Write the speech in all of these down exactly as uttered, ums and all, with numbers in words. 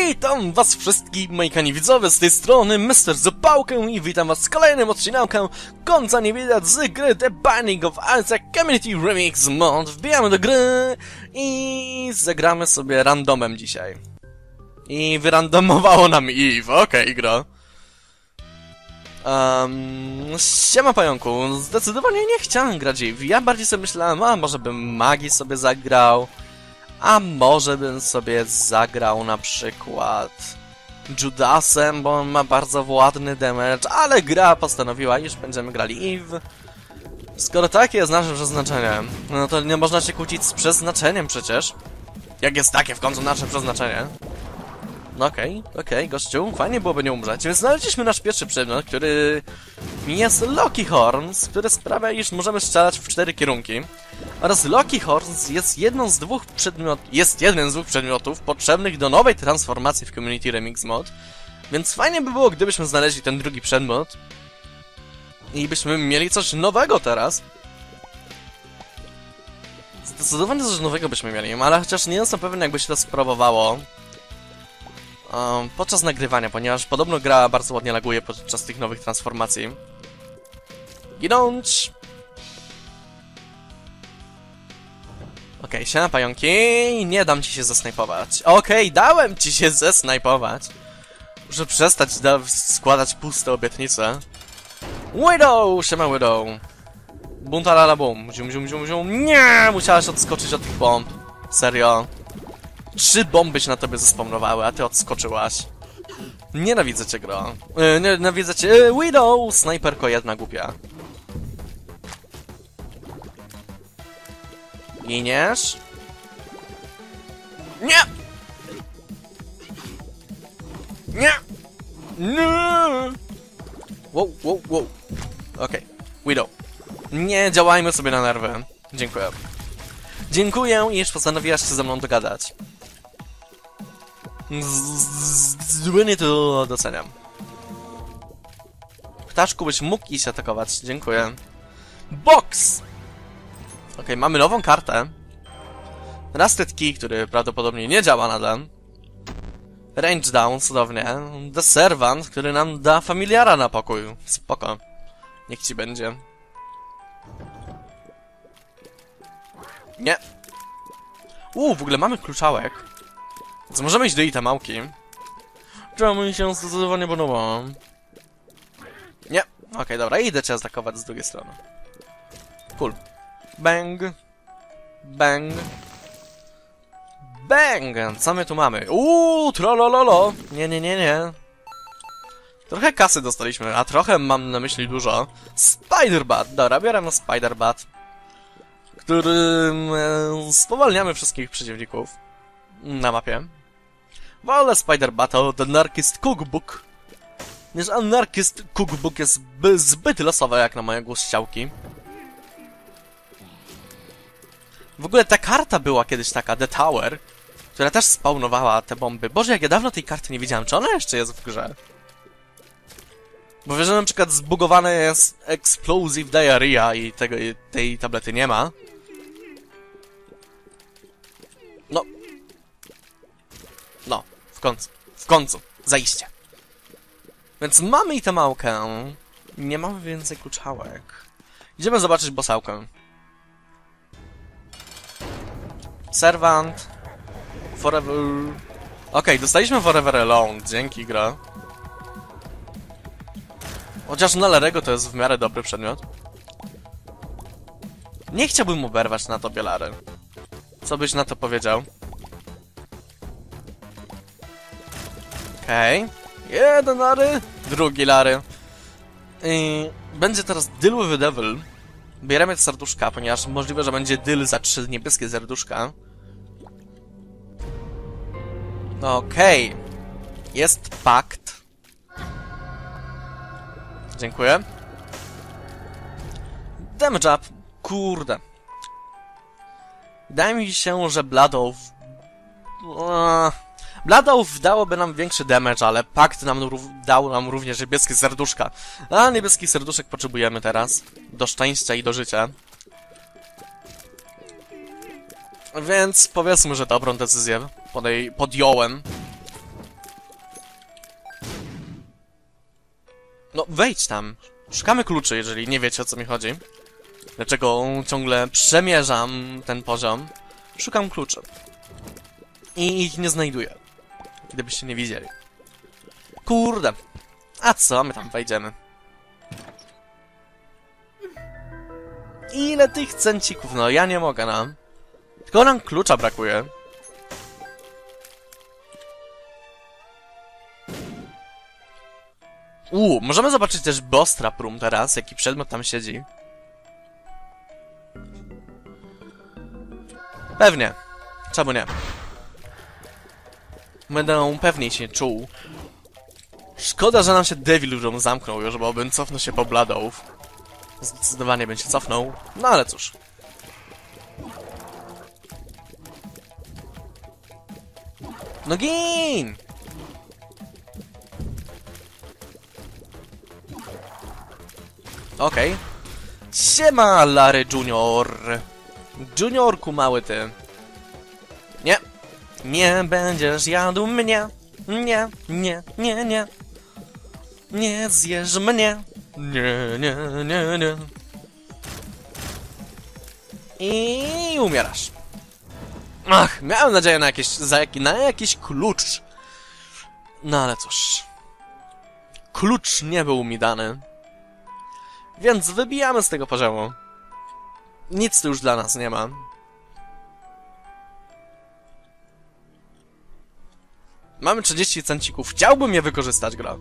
Witam was wszystkich, moi kochani widzowie, z tej strony mister Zapałkę i witam was w kolejnym odcinku Końca nie widać z gry The Binding of Isaac Community Remix Mod. Wbijamy do gry i zagramy sobie randomem dzisiaj. I wyrandomowało nam Eve, okej, okay, gro. Um, siema pająku, zdecydowanie nie chciałem grać Eve. Ja bardziej sobie myślałem, a może bym magii sobie zagrał. A może bym sobie zagrał na przykład Judasem, bo on ma bardzo ładny damage, ale gra postanowiła, iż będziemy grali Eve. Skoro takie jest nasze przeznaczenie, no to nie można się kłócić z przeznaczeniem przecież. Jak jest takie w końcu nasze przeznaczenie. No okej, okay, okej, okay, gościu, fajnie byłoby nie umrzeć. Więc znaleźliśmy nasz pierwszy przedmiot, który jest Loki Horns, który sprawia, iż możemy strzelać w cztery kierunki. Oraz Loki Horns jest jedną z dwóch przedmiotów, jest jednym z dwóch przedmiotów potrzebnych do nowej transformacji w Community Remix Mod. Więc fajnie by było, gdybyśmy znaleźli ten drugi przedmiot. I byśmy mieli coś nowego teraz. Zdecydowanie coś nowego byśmy mieli, ale chociaż nie jestem pewien, jakby się to spróbowało. Um, podczas nagrywania, ponieważ podobno gra bardzo ładnie laguje podczas tych nowych transformacji. Ginąć! Okej, okay, siema pająki, nie dam ci się zesnajpować. Okej, okay, dałem ci się zesnajpować. Muszę przestać składać puste obietnice. Widow! Siema Widow! Buntalala bum, zium zium zium zium. Nie! Musiałaś odskoczyć od tych bomb. Serio? Trzy bomby się na tobie zespawnowały, a ty odskoczyłaś. Nienawidzę cię, gro. Yy, nienawidzę cię. Yy, Widow! Snajperko jedna głupia. Giniesz? Nie! Nie! Nie! Wow, wow, wow. Okej. Okay. Widow. Nie działajmy sobie na nerwy. Dziękuję. Dziękuję, iż postanowiłaś się ze mną dogadać. Zbynie to doceniam. Ptaszku, byś mógł iść atakować. Dziękuję. Box! Okej, okay, mamy nową kartę. Rusted Key, który prawdopodobnie nie działa nadal. Range Down, cudownie. The Servant, który nam da familiara na pokój. Spoko. Niech ci będzie. Nie. Uuu, w ogóle mamy kluczałek. Więc możemy iść do itemałki. Czemu mi się zdecydowanie podoba? Nie. Okej, okay, dobra, idę cię atakować z drugiej strony. Cool. Bang. Bang. Bang! Co my tu mamy? Uuu, trollololo! Nie, nie, nie, nie. Trochę kasy dostaliśmy, a trochę mam na myśli dużo. Spider-Bat! Dobra, biorę na Spider-Bat, którym e, spowalniamy wszystkich przeciwników na mapie. Wolę Spider-Bata od Anarchist Cookbook, gdyż Anarchist Cookbook jest zbyt losowe jak na moje głosściałki. W ogóle ta karta była kiedyś taka, The Tower, która też spawnowała te bomby. Boże, jak ja dawno tej karty nie widziałem, czy ona jeszcze jest w grze? Bo wiesz, że na przykład zbugowane jest Explosive Diarrhea i tego, i tej tablety nie ma. No. No, w końcu. W końcu. Zajście. Więc mamy i tę małkę. Nie mamy więcej kluczałek. Idziemy zobaczyć bossałkę. Servant. Forever. Okej, okay, dostaliśmy Forever Alone. Dzięki, gra. Chociaż na Larego to jest w miarę dobry przedmiot. Nie chciałbym oberwać na tobie, Lary. Co byś na to powiedział? Okej. Okay. Jeden Lary, drugi Lary. I będzie teraz Deal with the Devil. Bieremy serduszka, ponieważ możliwe, że będzie deal za trzy niebieskie serduszka. Okej. Okay. Jest pakt. Dziękuję. Damage up. Kurde. Wydaje mi się, że Bladow... Bladow dałoby nam większy damage, ale pakt nam dał nam również niebieskie serduszka. A niebieskich serduszek potrzebujemy teraz. Do szczęścia i do życia. Więc powiedzmy, że dobrą decyzję podej podjąłem. No, wejdź tam. Szukamy kluczy, jeżeli nie wiecie, o co mi chodzi. Dlaczego ciągle przemierzam ten poziom. Szukam kluczy. I ich nie znajduję. Gdybyście nie widzieli. Kurde. A co? My tam wejdziemy. Ile tych cencików? No, ja nie mogę, no. Tylko nam klucza brakuje. Uuu, możemy zobaczyć też Boss Trap Room teraz, jaki przedmiot tam siedzi. Pewnie. Czemu nie? Będę pewniej się czuł. Szkoda, że nam się Devil Room zamknął już, bo bym cofnął się po Bladow. Zdecydowanie bym się cofnął. No ale cóż. No gin! Okej. Okay. Siema, Larry Junior. Juniorku mały ty. Nie. Nie będziesz jadł mnie. Nie, nie, nie, nie. Nie zjesz mnie. Nie, nie, nie, nie. I umierasz. Ach, miałem nadzieję na jakieś, za jaki, na jakiś klucz. No ale cóż. Klucz nie był mi dany. Więc wybijamy z tego poziomu. Nic tu już dla nas nie ma. Mamy trzydzieści cencików. Chciałbym je wykorzystać, gra.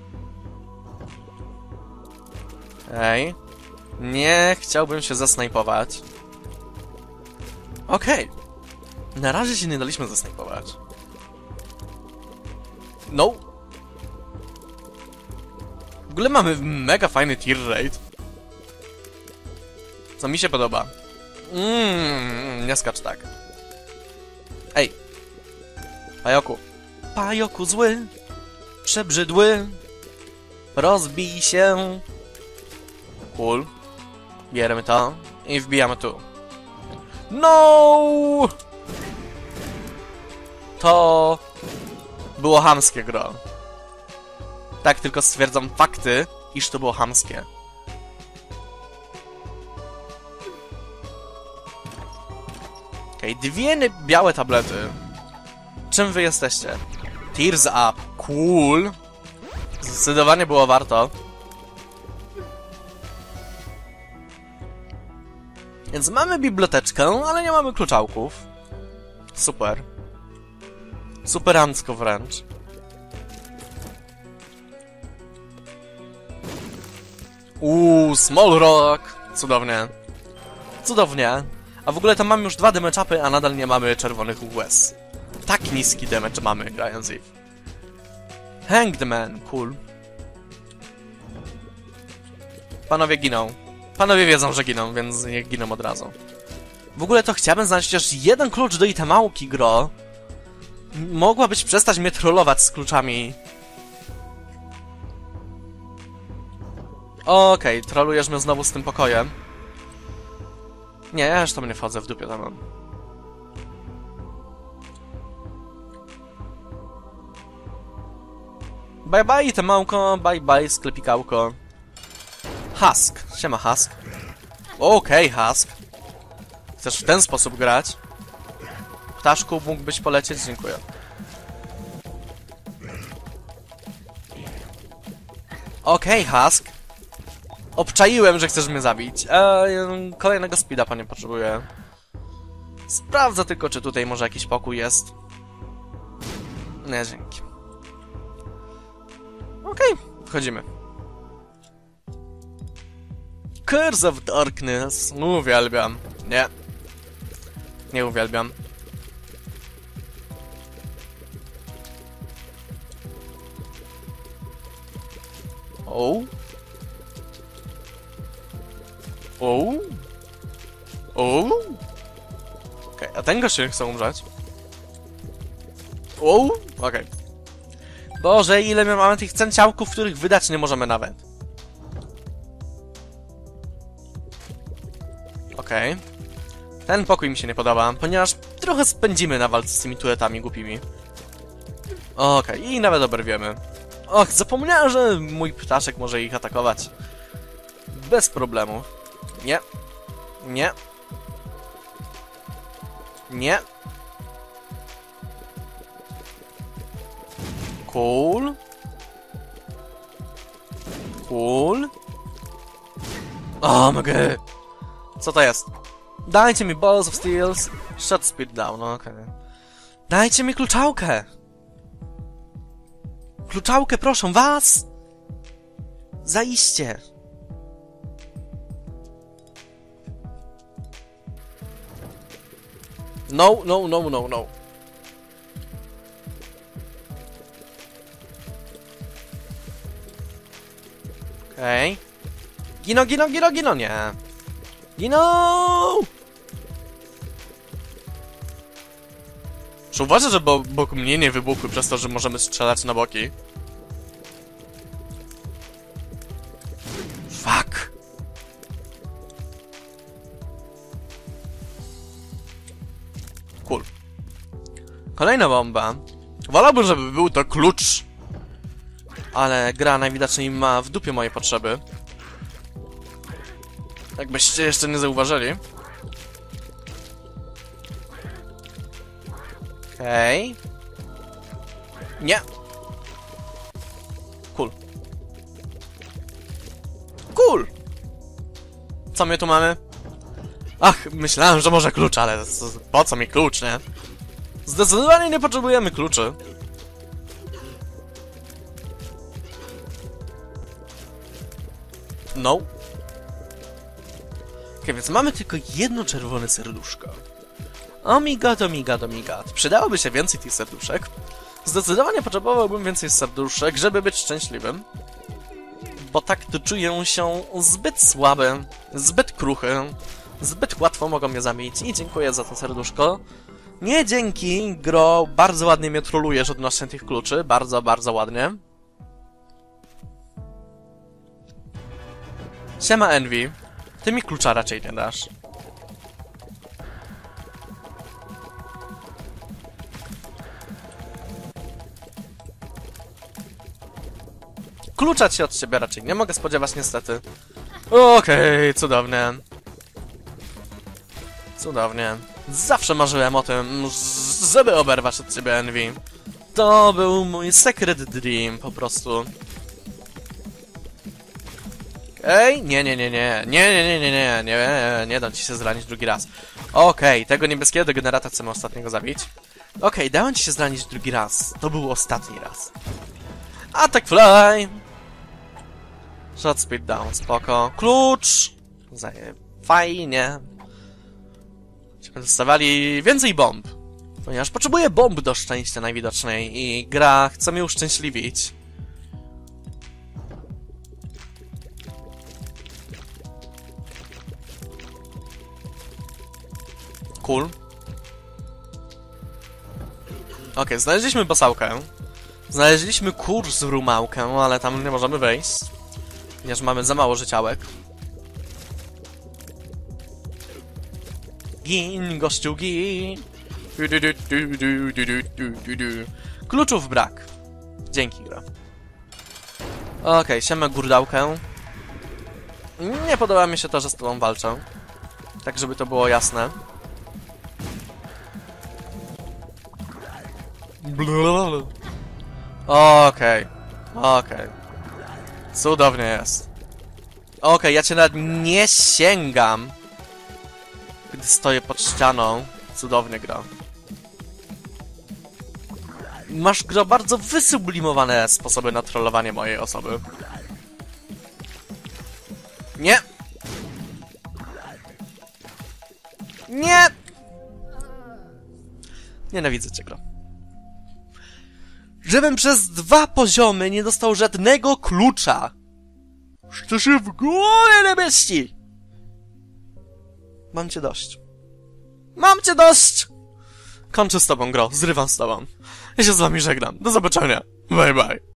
Ej. Nie chciałbym się zasnajpować. Okej. Okay. Na razie się nie daliśmy zasnajpować. No. W ogóle mamy mega fajny tier rate. Co mi się podoba. Mmm, nie skacz tak. Ej. Pajoku. Pajoku zły. Przebrzydły. Rozbij się. Cool. Bierzemy to i wbijamy tu. No! To było chamskie, gro. Tak, tylko stwierdzam fakty, iż to było chamskie. Okej, okay, dwie białe tablety. Czym wy jesteście? Tears Up. Cool. Zdecydowanie było warto. Więc mamy biblioteczkę, ale nie mamy kluczałków. Super. Superancko wręcz. Uuu, Small Rock. Cudownie. Cudownie. A w ogóle tam mamy już dwa damage-upy, a nadal nie mamy czerwonych łez. Tak niski damage mamy, grając Eve. Hanged Man, cool. Panowie giną. Panowie wiedzą, że giną, więc niech giną od razu. W ogóle to chciałbym znaleźć chociaż jeden klucz do itemałki, gro. Mogłabyś przestać mnie trollować z kluczami. Okej, okay, trolujesz mnie znowu z tym pokojem. Nie, ja już tam nie wchodzę, w dupie tam mam. Bye bye itemałko, bye bye sklepikałko. Husk, siema Husk. Okej, okay, Husk. Chcesz w ten sposób grać? Ptaszku, mógłbyś polecieć? Dziękuję. Okej, okay, Husk. Obczaiłem, że chcesz mnie zabić. Eee, kolejnego speeda, panie, potrzebuję. Sprawdzę tylko, czy tutaj może jakiś pokój jest. Nie, dzięki. Okej, okay, wchodzimy. Curse of Darkness. Uwielbiam. Nie. Nie uwielbiam. O. O. O. Okej, okay, a ten gość chce umrzeć. O. Okej. Okay. Boże, ile my mamy tych cenciałków, których wydać nie możemy nawet. Okej. Okay. Ten pokój mi się nie podoba, ponieważ trochę spędzimy na walce z tymi turetami głupimi. Okej, okay. I nawet oberwiemy. Och, zapomniałem, że mój ptaszek może ich atakować. Bez problemu. Nie. Nie. Nie. Cool. Cool. O, mogę. Co to jest? Dajcie mi Balls of Steels. Shut speed down, no okej. Okay. Dajcie mi kluczałkę. Kluczałkę, proszę was. Zaiście. No, no, no, no, no. Okej. Okay. Gino, gino, gino, gino, nie. Gino! Czy uważasz, że bo bok mnie nie wybuchły przez to, że możemy strzelać na boki? Fuck. Cool. Kolejna bomba. Wolałbym, żeby był to klucz. Ale gra najwidoczniej ma w dupie moje potrzeby. Jakbyście jeszcze nie zauważyli. Okej. Okay. Nie. Cool. Cool. Co my tu mamy? Ach, myślałem, że może klucz, ale po co mi klucz, nie? Zdecydowanie nie potrzebujemy kluczy. No. Okej, okay, więc mamy tylko jedno czerwone serduszko. Oh my god, oh my god, oh my god. Przydałoby się więcej tych serduszek. Zdecydowanie potrzebowałbym więcej serduszek, żeby być szczęśliwym. Bo tak to czuję się zbyt słaby, zbyt kruchy. Zbyt łatwo mogą mnie zabić i dziękuję za to serduszko. Nie dzięki, gro, bardzo ładnie mnie trolujesz odnośnie tych kluczy. Bardzo, bardzo ładnie. Siema Envy. Ty mi klucza raczej nie dasz. Klucza ci od siebie raczej nie mogę spodziewać niestety. Okej, okay, cudownie. Cudownie. Zawsze marzyłem o tym, żeby oberwać od ciebie Envy. To był mój secret dream po prostu. Ej, nie, nie, nie, nie, nie, nie, nie, nie, nie, nie, nie dam ci się zranić drugi raz. Okej, okay, tego niebieskiego degenerata chcemy ostatniego zabić. Okej, okay, dałem ci się zranić drugi raz. To był ostatni raz. Attack fly! Shot speed down, spoko. Klucz! Zaje... Fajnie. Będziemy dostawali więcej bomb. Ponieważ potrzebuję bomb do szczęścia najwidoczniej i gra chce mnie uszczęśliwić. Cool. Okej, okay, znaleźliśmy basałkę. Znaleźliśmy kurs w rumałkę, ale tam nie możemy wejść. Ponieważ mamy za mało życiałek. Gin, gościu, gin. Kluczów brak. Dzięki, gra. Okej, okay, siemy gurdałkę. Nie podoba mi się to, że z tobą walczę. Tak, żeby to było jasne. Okej, okay. okej. Okay. Cudownie jest. Okej, okay, ja cię nawet nie sięgam. Gdy stoję pod ścianą. Cudownie gra. Masz, gra, bardzo wysublimowane sposoby na trollowanie mojej osoby. Nie! Nie! Nienawidzę cię, gra. Żebym przez dwa poziomy nie dostał żadnego klucza. To się w głowie nie mieści. Mam cię dość. Mam cię dość! Kończę z tobą, gro. Zrywam z tobą. Ja się z wami żegnam. Do zobaczenia. Bye, bye.